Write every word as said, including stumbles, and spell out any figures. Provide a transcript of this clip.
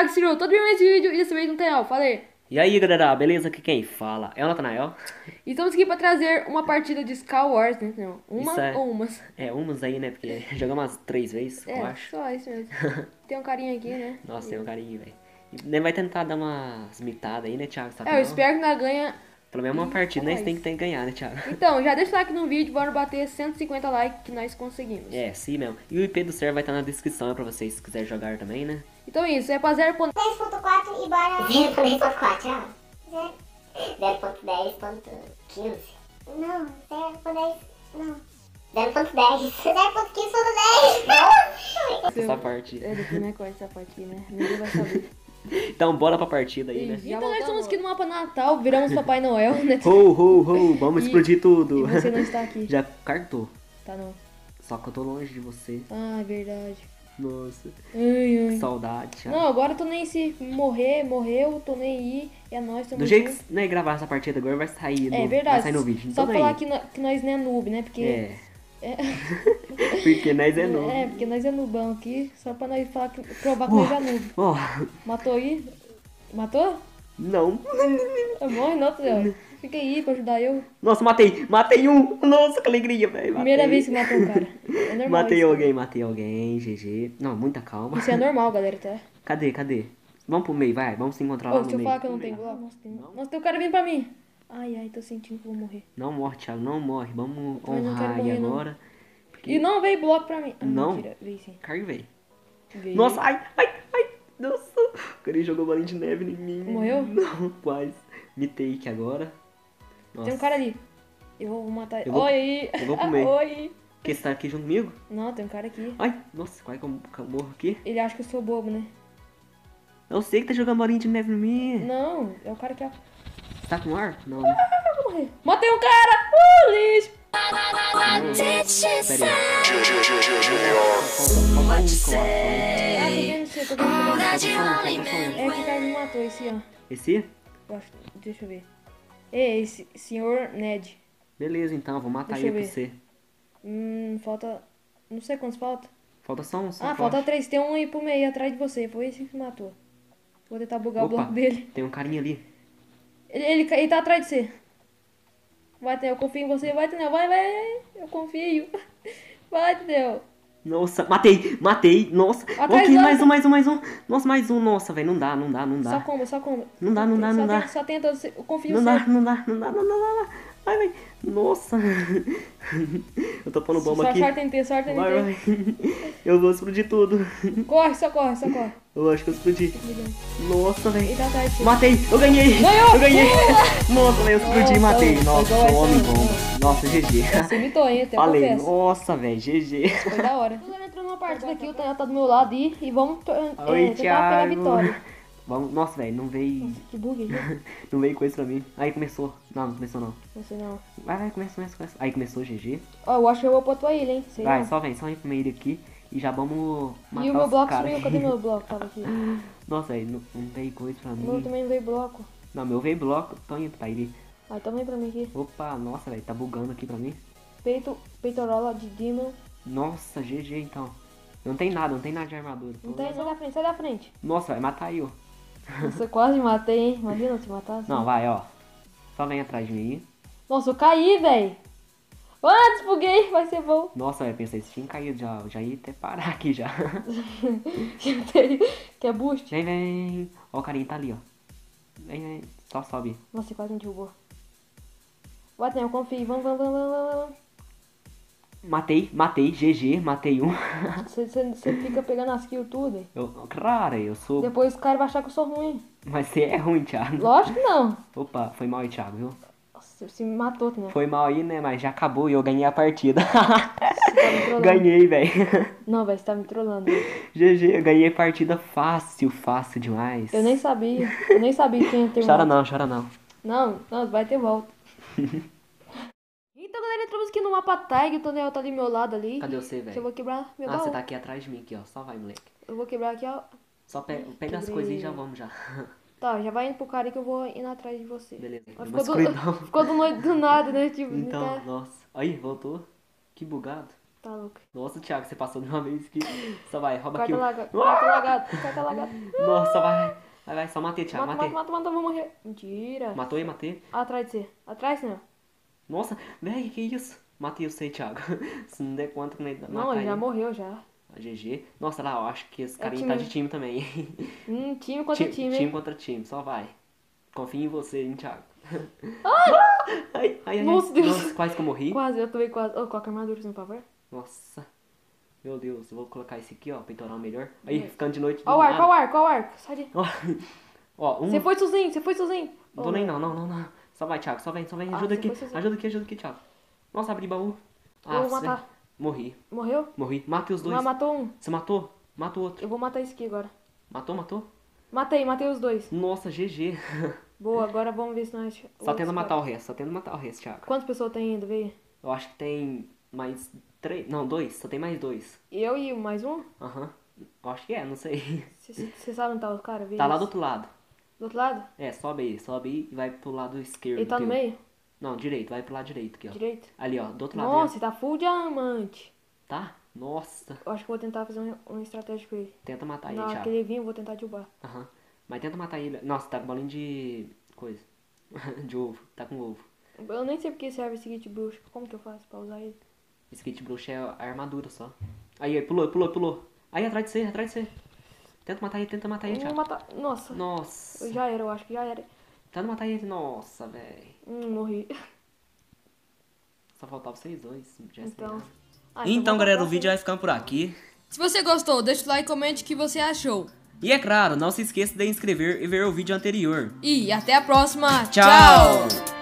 Thiago Ciro, todo vídeo nesse vídeo e dessa vez não tem real, falei. E aí, galera, beleza? Aqui quem fala é o Natanael. E estamos aqui pra trazer uma partida de Star Wars, né? Não, uma Isso é- ou umas. É, umas aí, né? Porque jogamos umas três vezes, eu É, acho. só isso mesmo. Tem um carinha aqui, né? Nossa, tem um carinho, velho. E nem vai tentar dar umas mitadas aí, né, Thiago? Sabe É, eu não? espero que nós ganha. Pelo menos uma Ih, partida, só nós tem isso. que, tem que ganhar, né, Thiago? Então, já deixa o like no vídeo, bora bater cento e cinquenta likes que nós conseguimos. É, sim mesmo. E o I P do server vai estar na descrição é pra vocês se quiserem jogar também, né? Então é isso, é pra zero ponto dez ponto quatro e bora zero ponto dez ponto quatro, ó. zero ponto dez ponto quinze. Não, zero ponto dez. Não. zero ponto dez. zero ponto quinze ponto dez. Nossa! Essa parte. É, depois não corta essa parte aqui, né? Ninguém vai saber. Então, bora pra partida aí, né? Então nós estamos aqui no mapa Natal, viramos Papai Noel, né? Ho, ho, ho, vamos E- explodir tudo. E você não está aqui. Já cartou. Tá não. Só que eu tô longe de você. Ah, é verdade. Nossa, Ai, ai. saudade, Thiago. Não, agora eu tô nem se morrer, morreu, tô nem aí. É nóis, tamo Do jeito junto. que né, gravar essa partida agora vai sair no, É vai verdade. sair no vídeo. Só Então falar aí. que, no- que nós não é noob, né? Porque. É. É. Porque nós é novo. É, porque nós é noobão aqui. Só pra nós falar que, provar que nós é noob. Ó, Matou aí? Matou? não. É bom, não, Theo. Fica aí pra ajudar eu. Nossa, matei. Matei um. Nossa, que alegria, velho. Primeira matei. vez que matou um cara. É normal. Matei isso. alguém, matei alguém. G G. Não, muita calma. Isso é normal, galera, tá? Cadê, cadê? Vamos pro meio, vai. Vamos se encontrar Ô, lá no deixa eu meio. falar que eu não tenho bloco. Nossa, tem... Nossa, tem um cara vindo pra mim. Ai, ai, tô sentindo que vou morrer. Não morre, Thiago. Não morre. Vamos Eu não honrar quero aí morrer, não. agora. E não veio bloco pra mim. Ah, Não? mentira, veio sim. Caiu, velho. Veio. Nossa, ai, ai, ai. Nossa. O cara jogou bolinha de neve em mim. Morreu? Não, quase. Me take agora. Nossa. Tem um cara ali. Eu vou matar ele. Eu vou- Oi aí. eu vou pro meio. Oi. Que você tá aqui junto comigo? Não, tem um cara aqui. Ai, nossa, quase que eu que eu morro aqui. Ele acha que eu sou bobo, né? Eu sei que tá jogando bolinha de neve em mim. Não, é o cara que... ó. Você tá com arco? Não, né? Eu vou morrer. Matei um cara! Uh, lixo! Pera aí. Falta um, falta Ah, tô vendo você, tô vendo você. um. Falta só um, falta só um. É que cara me matou, esse ó. Esse? Eu acho- Deixa eu ver. É esse, senhor Ned. Beleza, então, vou matar Deixa ele eu pra você. Hum, falta... Não sei quantos falta. Falta só um, só Ah, falta três. Tem um aí pro meio, atrás de você. Foi esse que matou. Vou tentar bugar o Opa, bloco dele. tem um carinha ali. Ele, ele, ca- ele tá atrás de você. Vai, Theo, eu confio em você. Vai, Theo, vai, vai. Eu confio. Vai, Theo. Nossa, matei, matei, nossa. Atrás Ok, lá. mais um, mais um, mais um. Nossa, mais um, nossa, velho, não dá, não dá, não Só dá. comba, só comba. Não dá, não dá, Só não dá. tenta- Só tenta, você- eu confio em Não você. dá, não dá, não dá, não dá, não dá. Ai, velho, nossa. Eu tô pondo bomba Só aqui. sorte em ter, sorte em Vai, ter. vai. Eu vou explodir tudo. Corre, só corre, só corre. Eu acho que eu explodi. Nossa, Ele velho. tá atrás de você. Matei, eu ganhei. Ganhou! Eu ganhei. Nossa, velho, eu explodi e Nossa, matei. foi Nossa, igual sou homem essa- bom. Nossa, G G. Você imitou, hein? Até Falei, confesso. nossa, velho, G G. Foi da hora. Tô entrando numa partida aqui, o Tanel tá do meu lado e, e vamos é, Oi, tentar pegar a Thiago. vitória. Vamos, nossa, velho, não veio. Que bug, gente. Não veio coisa pra mim. Aí começou. Não, não começou não. Você não. Vai, vai, começa, começa, começa. Aí começou o G G. Ó, eu acho que eu vou pra tua ilha, hein? Sei Vai, não. só vem, só vem pro meio aqui. E já vamos matar E o meu os bloco caras. sumiu, cadê meu bloco? Tava aqui. Nossa, velho, não, não veio coisa pra O meu mim. também não veio bloco. Não, meu veio bloco. Tô indo pra ele. Aí também pra mim aqui. Opa, nossa, velho, tá bugando aqui pra mim. Peito, peitorola de Demon. Nossa, G G então. Não tem nada, não tem nada de armadura. Não tem, sai da frente, sai da frente. Nossa, vai matar aí, ó. Nossa, eu quase matei, hein? Imagina eu te matasse. Não, vai, ó. Só vem atrás de mim. Nossa, eu caí, véi. Ah, desbuguei, vai ser bom. Nossa, eu pensei, se tinha caído já, eu já ia até parar aqui já. Quer boost? Vem, vem. Ó, o carinha tá ali, ó. Vem, vem. Só sobe. Nossa, você quase me derrubou. Vai, Tanel, confia. Vamos, vamos, vamos, vamos, vamos. Matei, matei, G G, matei um. Você, você, você fica pegando as kills tudo. hein? Eu, cara, eu sou. Depois o cara vai achar que eu sou ruim. Mas você é ruim, Thiago. Lógico que não. Opa, foi mal aí, Thiago, viu? Nossa, você me matou, Tanel. Foi mal aí, né? Mas já acabou e eu ganhei a partida. Você tá me trollando. Ganhei, velho. Não, velho, você tá me trollando. G G, eu ganhei a partida fácil, fácil demais. Eu nem sabia. Eu nem sabia quem ia ter Chora volta. não, chora não. Não, não, vai ter volta. Então, galera, entramos aqui no mapa Tag. O Tanel tá ali do meu lado ali. Cadê você, Eu velho? vou quebrar meu Ah, baú. você tá aqui atrás de mim, aqui, ó. Só vai, moleque. Eu vou quebrar aqui, ó. Só pe pega as Quebrei. coisas e já vamos já. Tá, já vai indo pro cara aí que eu vou indo atrás de você. Beleza. Mas Uma ficou, do, escuridão. ficou do noite do nada, né? Tipo, Então, tá- nossa. Aí, voltou. Que bugado. Tá louco. Nossa, Thiago, você passou de uma vez aqui. Só vai, rouba aqui. Carta o- lagado, carta lagado, carta lagado. Nossa, vai. Vai, vai, só matei, Thiago, Mata, matei. mata, mata, mata, vou morrer. Mentira. Matou aí, matei. Atrás de você. Atrás, né? Nossa, velho, que isso? Matei você, Thiago. Se não der conta que nem Não, matar ele já ele. morreu já. A G G. Nossa, lá, eu acho que esse carinha time. tá de time também. Hum, time contra Ti- time, time hein? contra time, só vai. Confio em você, hein, Thiago. Ai! Ai, ai, ai. Nossa, Deus. Nossa, quase que eu morri. Quase, eu tomei quase. Ô, coloca a armadura, por favor. Nossa. Meu Deus, eu vou colocar esse aqui, ó, peitoral melhor. Aí, ficando de noite. Ó o arco, ó o arco, ó o arco. Sai de... Ó, ó, um. Você foi sozinho, você foi sozinho. Não tô nem não, não, não, não. Só vai, Thiago, só vem, só vem. Ah, Ajuda você aqui, foi sozinho. ajuda aqui, ajuda aqui, Thiago. Nossa, abri baú. Ah, Eu vou cê- matar. Morri, Morreu? morri. Matei os dois. Mas matou um. Você matou? Mata o outro. Eu vou matar esse aqui agora. Matou, matou? Matei, matei os dois. Nossa, G G. Boa, agora vamos ver se nós... Só tenta matar o resto, só tenta matar o resto, Thiago. Quantas pessoas tem ainda, veio? Eu acho que tem mais três. Não, dois. Só tem mais dois. Eu e mais um? Aham. Eu acho que é, não sei. Você sabe onde tá o cara? Vê Tá lá do isso. outro lado. Do outro lado? É, sobe aí, sobe aí e vai pro lado esquerdo. Ele tá no teu. meio? Não, direito, vai pro lado direito aqui, ó. Direito? Ali, ó, do outro lado. Nossa, aí, ele tá full diamante. ó. Tá? Nossa. Eu acho que eu vou tentar fazer um, um estratégia com ele. Tenta matar ele, Na hora Thiago. que ele vir, eu vou tentar derrubar. Aham. Mas tenta matar ele. Nossa, tá com bolinha de. Coisa. De ovo. Tá com ovo. Eu nem sei porque serve esse kit bruxo. Como que eu faço pra usar ele? Esse kit bruxo é a armadura só. Aí, aí, pulou, pulou, pulou. Aí, atrás de você, atrás de você. Tenta matar ele, tenta matar ele, Eu vou Thiago. matar... Nossa. Nossa. Eu já era, eu acho que já era. Tenta matar ele. Nossa, velho. Hum, morri. Só faltava vocês dois. Já Então... então. Ah, Então, vou galera, matar o vídeo vai ficando por aqui. Se você gostou, deixa o like e comente o que você achou. E é claro, não se esqueça de inscrever e ver o vídeo anterior. E até a próxima. Tchau. Tchau.